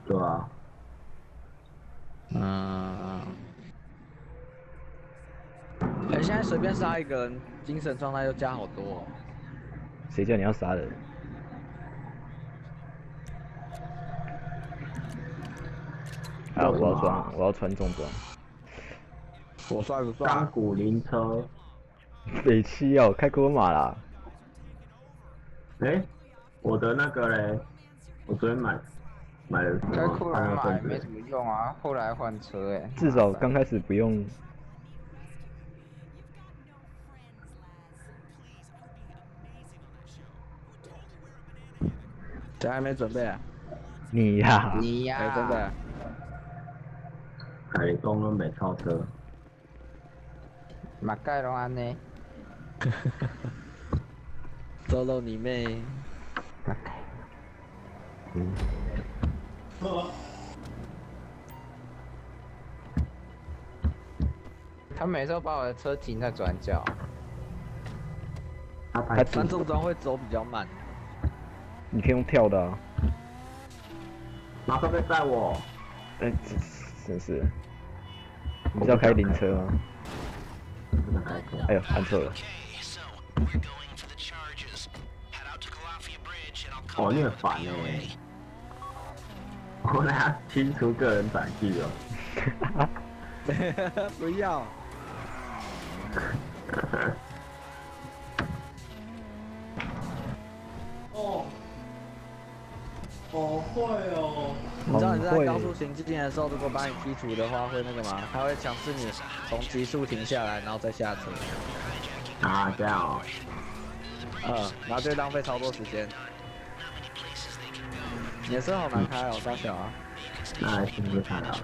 对啊， 嗯，哎、现在随便杀一个人，精神状态就加好多、哦。 谁叫你要杀人？啊， 有什么啊？ 我要穿重装。 我帅不帅？ 钢骨灵车， 北七哦，开国马啦。 哎，我的那个嘞，我昨天买了什开么泡库兰沫分子？ 马也没什么用啊，后来换车哎、 至少刚开始不用。 谁还没准备啊？ 你呀、 你呀、 哎、真的， 海东都没超车， 马盖龙安呢？ 周肉你妹！ 他每次都把我的车停在转角， 他拍穿重装会走比较慢。 你可以用跳的啊。 马上被载我， 哎、真是。你是要开灵车吗？ 不能开车。 哎呦，按错了。 哦，你很烦哎、我拿清除个人载具哦。 不要。 哦，好会哦！ 你知道你在很会高速行进的时候，如果把你剔除的话，会那个吗？它会强制你从极速停下来，然后再下车。 啊，这样哦。 然后就会浪费超多时间。你的车好难开哦，大小啊。 那来试试看好了。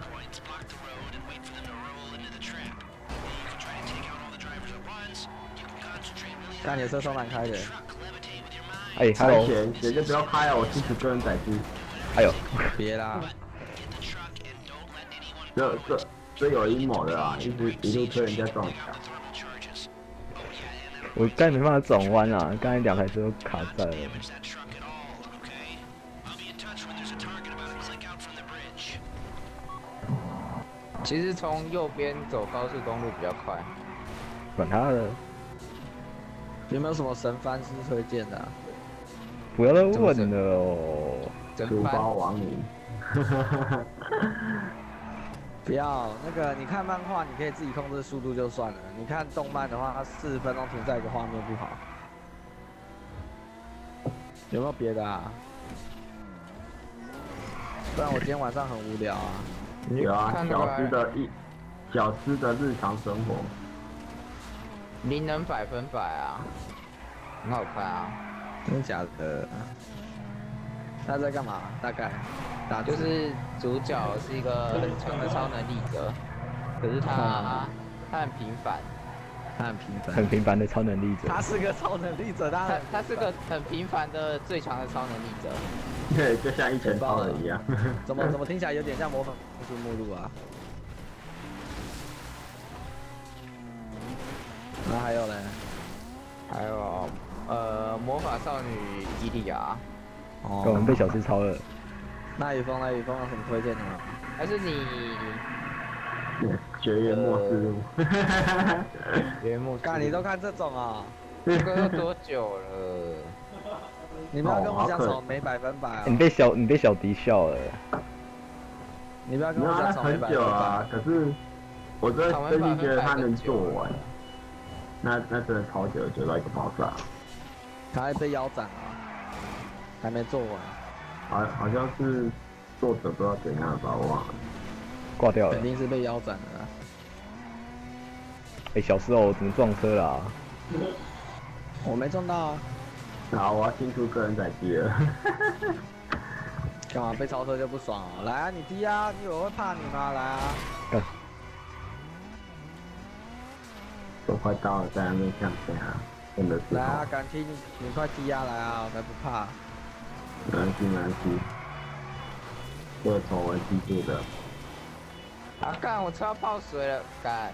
看你的车超难开的。 哎开 ，Hello， 前就不要开哦，我清除个人载具。 哎呦， 别啦， 这有阴谋的啊，一路推人家撞墙。 我刚才没办法转弯啊，刚才两台车都卡在了。 其实从右边走高速公路比较快。 管他的， 有没有什么神番是推荐的、啊？ 不要再问了哦。 书整班包王你。 不要那个，你看漫画，你可以自己控制速度就算了。你看动漫的话，它40分钟停在一个画面不好。有没有别的啊？不然我今天晚上很无聊啊。 有啊， 看那个小资的日常生活。 灵能100%啊，很好看啊。 真的假的？他在干嘛？大概打就是主角是一个很强的超能力者，可是他很平凡， 他很平凡， 很平凡的超能力者。 他是个超能力者， 他是个很平凡的最强的超能力者。 对，就像一拳超人一样。 怎么听起来有点像模仿出目录啊？那还有嘞？ 还有魔法少女伊利亚， 哦跟我们被小吃超了。 那雨峰有什么推荐的吗？ 还是你绝缘末世录。 原木干，你都看这种啊？ 这个都多久了？ 你不要跟我讲什好可么没100%啊！ 你被小迪笑了。 你不要跟没有啊， 我讲什么没那很久 100% 啊，可是我最近觉得他能做完，那真的超久，久到一个爆炸。 他还被腰斩啊，还没做完。 好像是作者不知道怎样吧，我忘了。 挂掉了肯。定是被腰斩的啦。 哎，小时候我怎么撞车啦？ 我没中到啊， 好，我要清除个人载具了。 干嘛被超车就不爽哦？来啊，你踢啊！你以为我会怕你吗？来啊！ 都快到了，在那边向前啊，真的是。 来啊，敢踢你快踢啊！来啊，我才不怕。 没关系，没关系。这个丑闻记住的。 啊干，我车要泡水了，干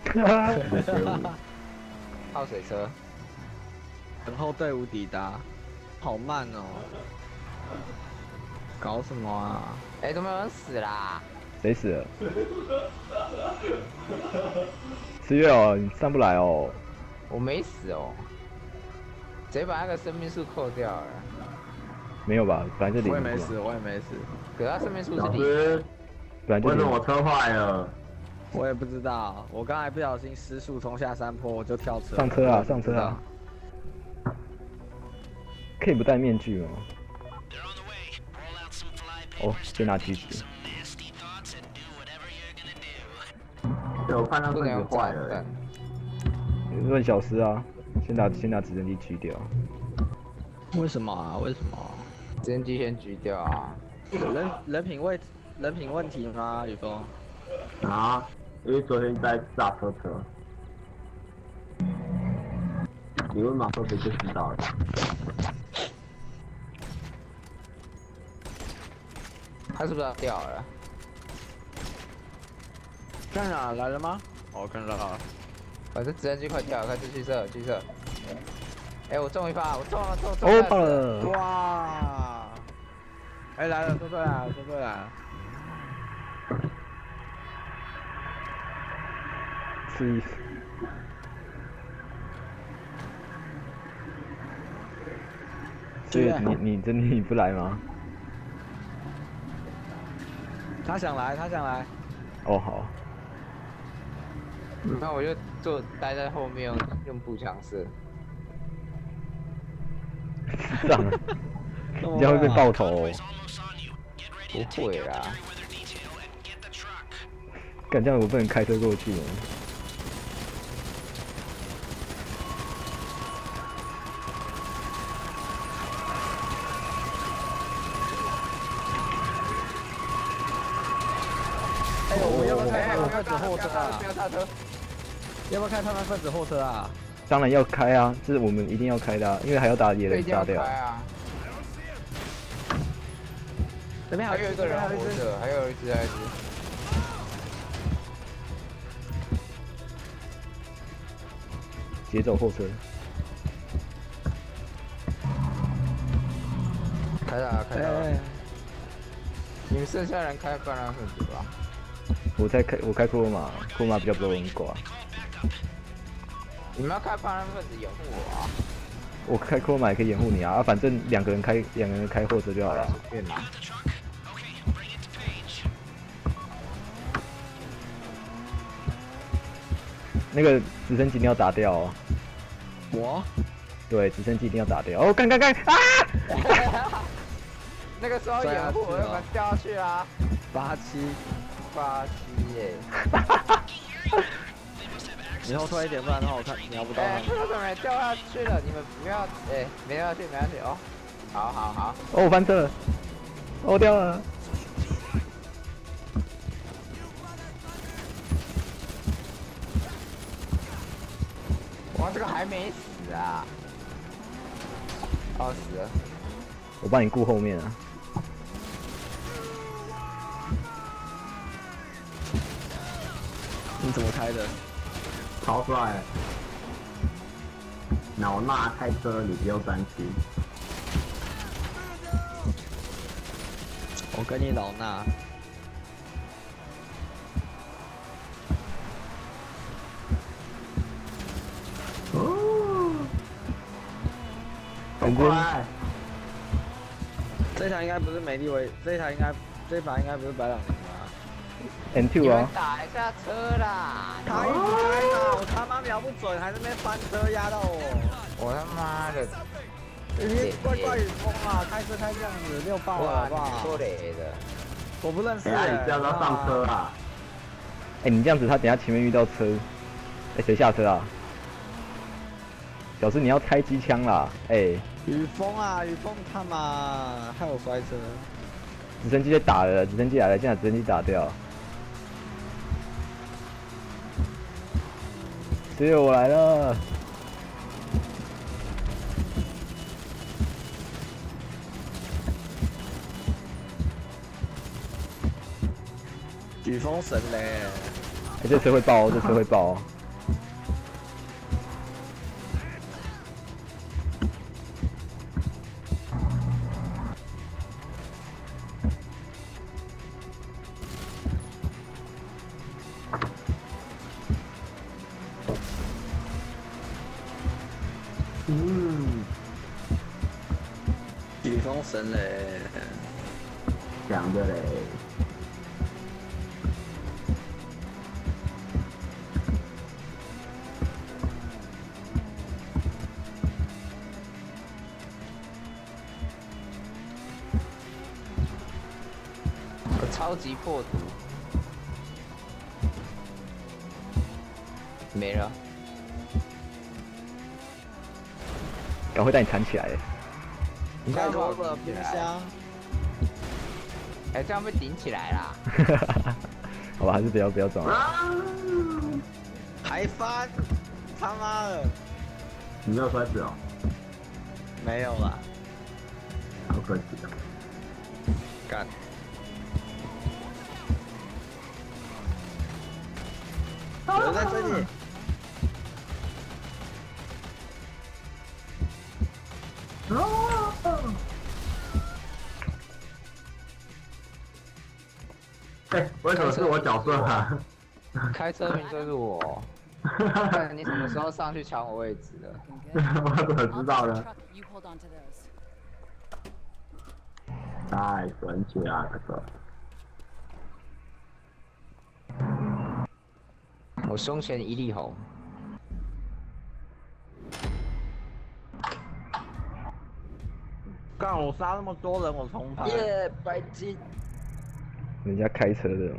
泡水车。 等候队伍抵达，好慢哦。 搞什么啊？ 哎，都没有人死啦！ 谁死了？4月哦，你上不来哦。 我没死哦，直接把那个生命树扣掉了。 没有吧？本来就零。 我也没死，我也没死。 可是他生命树是零。 老师， 本来就零。 为什么我车坏了？ 我也不知道，我刚才不小心失速冲下山坡，我就跳车。 上车啊，上车啊！可以不戴面具吗？哦，先拿橘子。 对，我看他分子不能用坏了炸弹。。 问小师啊，先拿直升机狙掉。 为什么啊？为什么？ 直升机先狙掉啊！ 人品问题吗？雨峰？ 啊，因为昨天在炸车车，你问马克不就知道了？ 他是不是要掉了？ 看哪来了吗？哦，看到了。 反正直升机快掉了，快去射，去射！哎，我中一发，我中了，中哦，爆了！ 哇！哎，来了，车队来了，车队来了。 是意思。所以你不来吗？ 他想来，他想来。 哦，好。 那我就待在后面用步枪射。 这样，你这样会被爆头哦。 不会啦。 干这样我不能开车过去哦。 哎，我们要不要开他们分子货车啊？ 不要刹车！ 要不要开他们分子货车啊？ 当然要开啊，这是我们一定要开的啊，因为还要打野人杀掉。 啊！ 这边还有一个人活着，还有一只。 劫走后车。 开了，开了。你们剩下人开半拉分子吧。 我开库马，库马比较不容易挂。 你们要开半拉分子掩护我啊！ 我开库马也可以掩护你啊，反正两个人开货车就好了。 随便拿。 那个直升机一定要打掉哦。 我？ 对，直升机一定要打掉。哦，干啊！ 那个时候掩护我，要不然掉下去啊。87耶！ 你后退一点，不然的话我看瞄不到他。 为什么掉下去了？你们不要，没掉下去，没掉下去哦。好。 哦，我翻车了，哦掉了。 哇，这个还没死啊！哦，死了。 我帮你顾后面啊。 你怎么开的？ 超帅！老衲开车，你不用担心。 我跟你老衲。 哦，好快！ 这台应该不是美丽维，这把应该不是白朗宁吧 N2 啊。 打一下车啦！ 他一直开嘛，我他妈瞄不准，还在那边翻车压到我。 我他妈的！ 你怪雨风啊，开车开这样子溜爆了好不好？ 拖雷的。 我不认识。 等下你叫他上车啊！ 哎，你这样子，他等下前面遇到车，哎，谁下车啊？小师你要开机枪啦！哎， 雨风啊，雨风他妈害我摔车。 直升机在打了，直升机来了，现在直升机打掉。只有我来了。 雨风神雷！ 哎，这车会爆哦，这车会爆哦。 神嘞！ 讲的嘞。 我超级破图，没了。 赶快带你弹起来！ 你看我的冰箱。 哎，这样被顶起来啦！ 好吧，还是不要撞了。 还翻，他妈的！ 你没有摔死哦？ 没有啦， 好可惜啊！ 干。有人在这里。 哎，为什么是我角色啊？ 开车名就是我。看你什么时候上去抢我位置了？ 我怎么知道呢？太神奇了，这个。 我胸前一粒红。 干！我杀那么多人，我重排。耶，白金。 人家开车的嘛。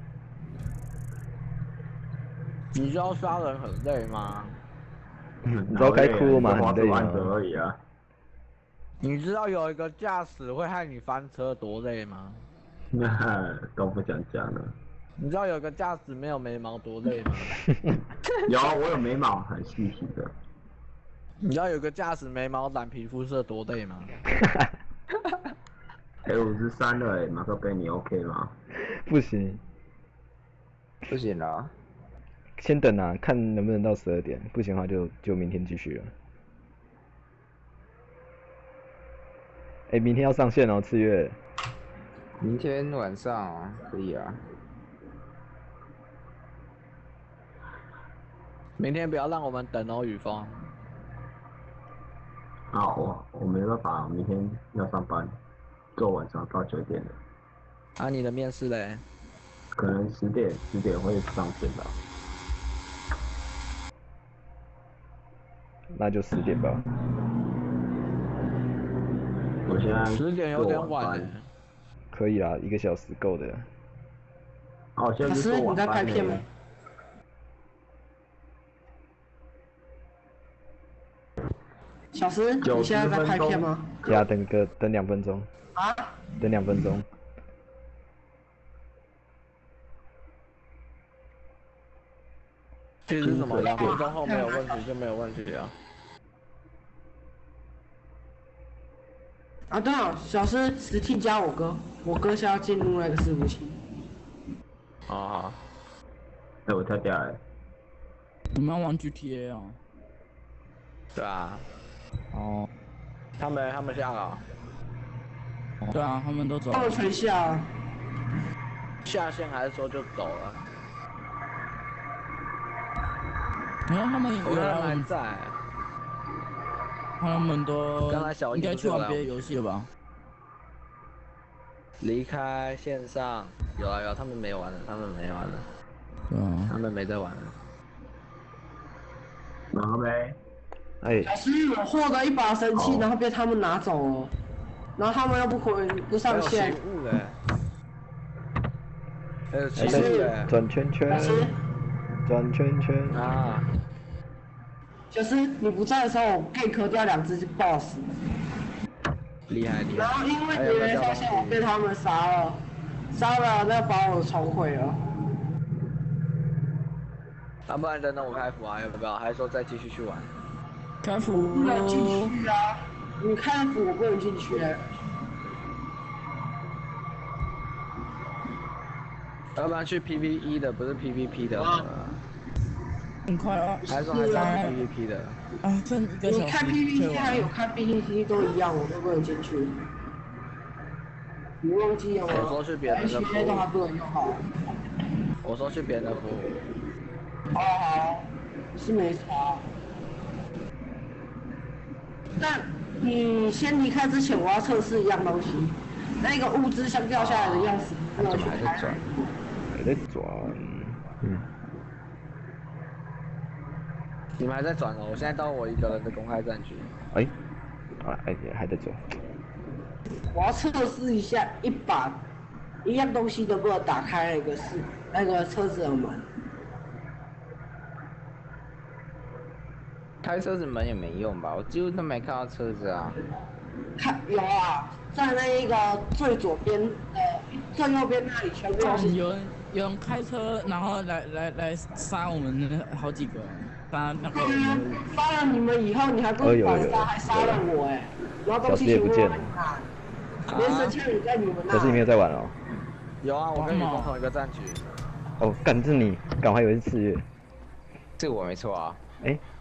你知道杀人很累吗？ 你知道该哭吗？很累吗？ 而已啊。 你知道有一个驾驶会害你翻车多累吗？ 那都不想讲了。 你知道有一个驾驶没有眉毛多累吗？ 有，我有眉毛，很细细的。 你知道有个驾驶眉毛染皮肤色多累吗？ 53了马克杯你 OK 吗？ 不行， 不行了。 先等啊，看能不能到12点，不行的话就明天继续了。哎，明天要上线哦，次月。 明天晚上可以啊。 明天不要让我们等哦，雨峰。 啊，我没办法，明天要上班，做晚上到9点的。 啊，你的面试嘞？ 可能10点会上线吧。 那就10点吧。 我现在 10点有点晚欸。 可以啦，1个小时够的。 哦，现在是做晚班。你在拍片吗？ 小石，你现在在拍片吗？ 呀，等2分钟。 啊？ 等2分钟。 其实什么2分钟后没有问题就没有问题啊。 啊，对了，小石10T加我哥，我哥现在要进入那个伺服器。 啊。 哎，我跳掉了。 你们要玩 GTA 啊？ 对啊。 哦。 他们下了。 对啊，他们都走了。 他们全下。 下线还是说就走了？ 你看他们有人还在。 他们都应该去玩别的游戏了吧？ 离开线上，有啊，他们没玩了，他们没玩了。 对啊。 他们没在玩了。 拿呗。 哎。 小石，我获得一把神器，然后被他们拿走了，然后他们又不上线。 还有奇物哎。 转圈圈。转圈圈。 啊。 小石，你不在的时候，我gank掉2只 boss。 厉害。 然后因为别人上线，我被他们杀了，那把我重毁了。 要不然等等我开服啊，要不要？还是说再继续去玩？ 开服不能进去啊！你开服我不能进去。 要不然去 PVE 的，不是 PVP 的。 很快啊！ 还是说还是 PVP 的？ 啊，剩1个小时。 你看 PVP 还有看 PVP 都一样，我都不能进去。你忘记了吗？ 我说去别人的服务。 都还不能用好。 我说去别人的服务。 哦好，是没差。但你先离开之前，我要测试一样东西，那个物资像掉下来的样子， 怎么还在转？ 还在转， 你们还在转哦，我现在到我一个人的公开战局。 哎，还在转。 我要测试一下一样东西能不能打开那个车子的门。 开车子门也没用吧？我几乎都没看到车子啊。 有啊，在那个最左边最右边那里全部都是。 有人开车，然后来杀我们好几个，杀那个。 杀了你们以后，你还不反杀，还杀了我哎！然后东西全部都拿。连神枪也在你们那。 可是你没有在玩哦。 有啊，我跟雨峰同一个战局。 哦，干是你，干我还以为是4月。 这我没错啊。 哎，